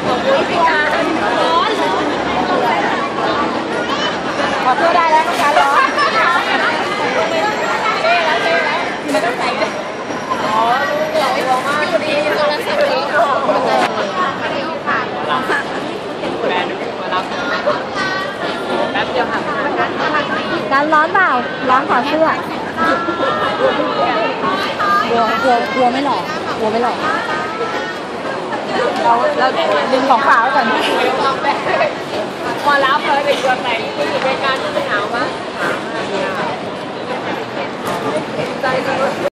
ขอโทษได้แล้วต้องการร้อนไม่ต้องใส่อ๋อรู้เดี๋ยวร้องมากอยู่ดีโทรศัพท์ดีแม่ดูมารับแป๊บเดียวค่ะการร้อนเปล่าร้อนขอเสื้อกลัวไม่หล่อกลัวไม่หล่อเราดึงของฝาไว้ก่อนพอรับเลยเด็กตัวไหนที่อยู่ในการที่หนาวมั้งใจ